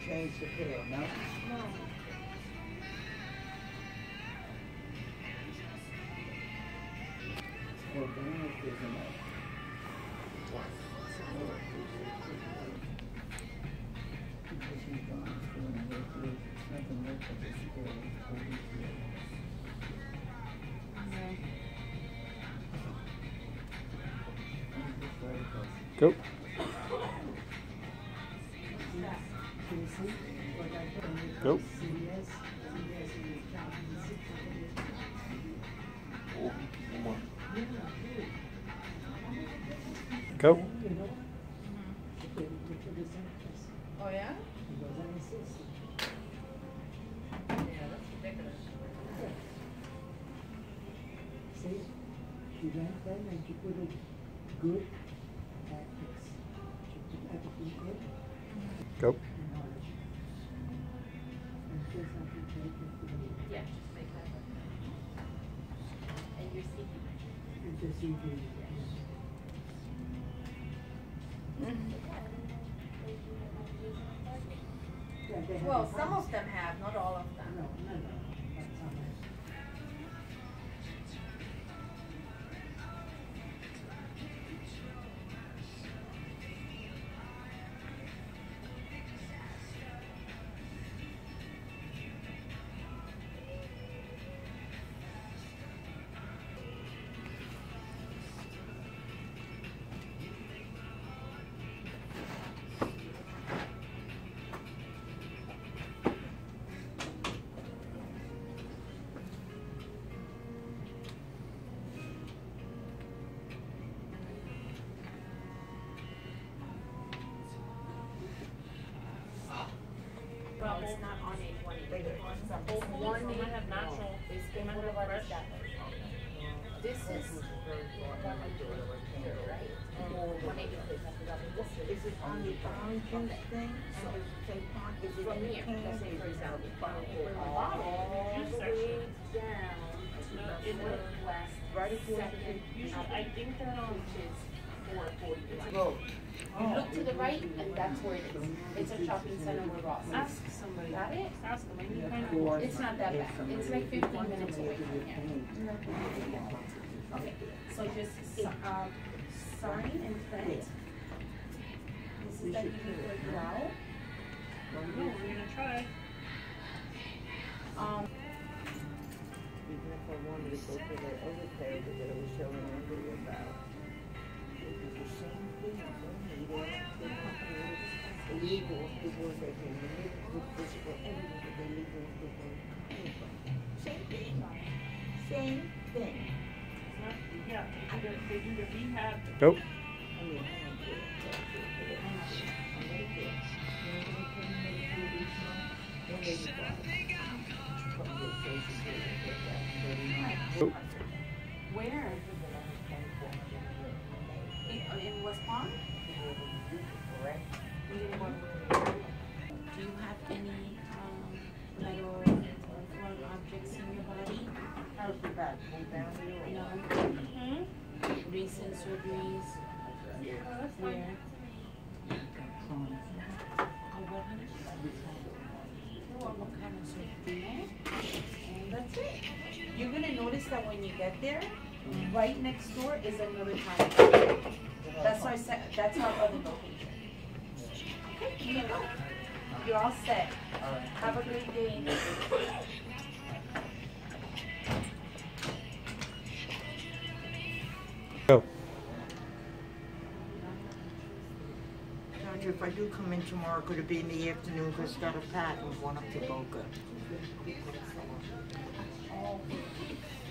change the pillow, no? No. Well, then if there's enough. Because you've gone through and there's nothing left of the school. Go. Go. Go. Oh, yeah? Yeah, that's ridiculous. See, you went then and you put it good tactics. You put everything good Go. and knowledge. And just have to take it to the, Yeah, just make that work. And you're seeking. and just see the, yeah, they have Well, the some funds. of them have, not all of them. No, no, no, but some have. Well, it's not on a 181. One I have natural. It's I in have one of our fresh. stuff. This is 183. Is it on the orange juice thing? So, say, is it From in the here, can? let's say for example, Bottle. all Juice the section. way down to It would- Northwest Right at the Second Usually, I think that which is 441. Go. You look to the right, and that's where it is. It's a shopping center where Ross is. ask somebody. Got it? Ask them. Maybe find out. It's not that bad. It's like 15 minutes away from here. Okay, so just sign and print. This is that you need to allow. No, we're gonna try. Even if I wanted to go to the other therapy that I was showing Andrew about, it was the same thing, illegal people that can live with physical evidence that they live with people coming from. Same thing. Same thing. Yeah, they do the rehab. Go. I mean, I don't care. I'm Medicare. You know, when they came to Medicare each month, then they would buy from the Social Security, get that $39. Where? In West Palm? Do you have any metal or foreign objects in your body? How's your back? Pull down here? No. Hmm? Recent surgeries? Where? Oh, what kind of what kind of surgery? And that's it. You're gonna notice that when you get there, right next door is another time. That's our that's our other location. Okay, here you go. You're all set. Have a great day. Go. Doctor, if I do come in tomorrow, could it be in the afternoon? Because got a patent going up to Boca.